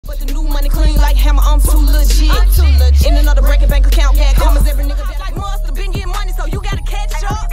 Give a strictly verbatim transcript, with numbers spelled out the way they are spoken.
But the new money clean like hammer, I'm too legit. I'm too legit. In another breaking bank account, got commas every nigga that like must have been getting money, so you gotta catch up.